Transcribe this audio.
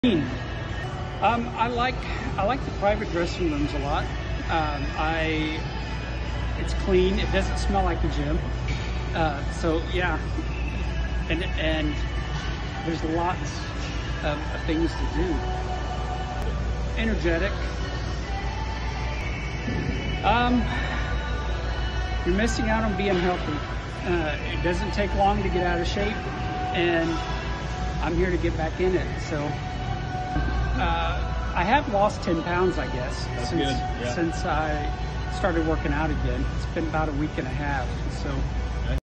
I like the private dressing rooms a lot. It's clean. It doesn't smell like a gym. So yeah, and there's lots of things to do. Energetic. You're missing out on being healthy. It doesn't take long to get out of shape, and I'm here to get back in it. So I have lost 10 pounds, I guess, since I started working out again. It's been about a week and a half. So